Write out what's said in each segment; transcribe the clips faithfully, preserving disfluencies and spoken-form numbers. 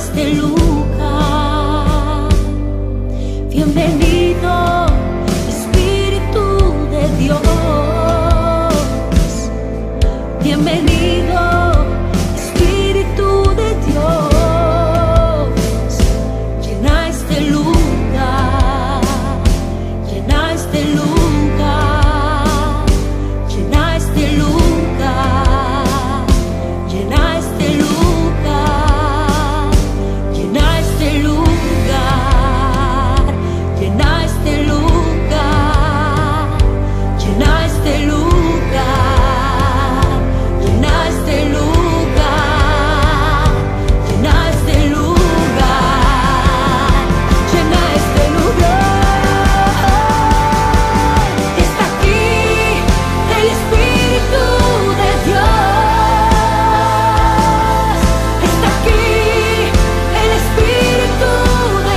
este lugar. Bienvenido, Espíritu de Dios. Bienvenido, Espíritu de Dios. Llena este lugar, llena este lugar, llena este lugar, llena este lugar, llena este lugar, llena este lugar, llena este lugar, llena este lugar, llena este lugar, llena este lugar. Está aquí el Espíritu de Dios. Está aquí el Espíritu de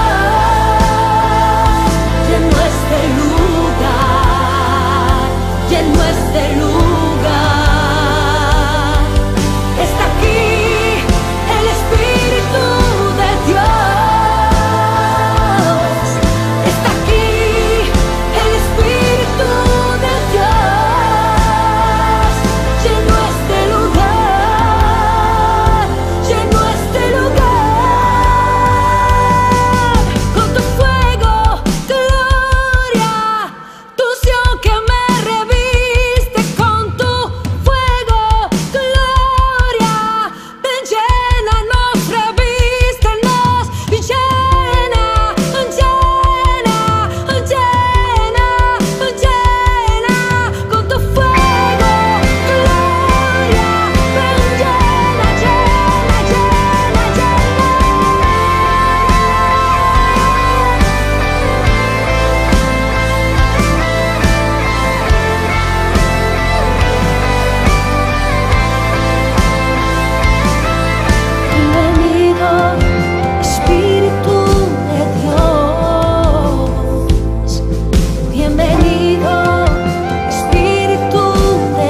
Dios. Llenó este lugar, llenó este lugar. Está aquí el Espíritu de Dios. Está aquí el Espíritu de Dios. Llenó este lugar, llenó este lugar. Con tu fuego, gloria, tu unción que me reviste. Con tu fuego, gloria, ven, llénanos, revístenos y llena, llena, llena, llena. Con tu fuego, gloria, ven, llena, llena, llena, llena. Bienvenido, Espíritu de Dios. Bienvenido, Espíritu de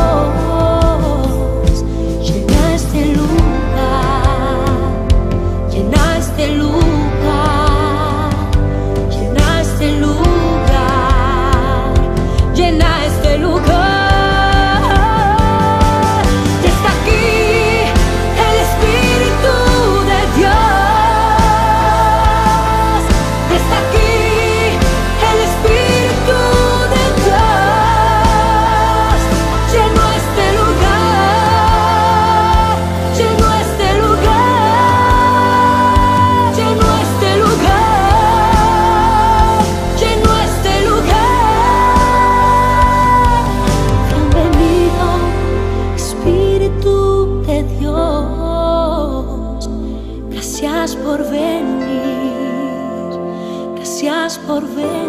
Dios. Llena este lugar, llena este lugar, llena este lugar, llena este lugar. Ya está aquí el Espíritu de Dios. Ya está aquí el Espíritu de Dios. Llenó este lugar, llenó este lugar, llenó este lugar, llenó este lugar. Bienvenido, Espíritu de Dios. Gracias por venir, gracias por venir.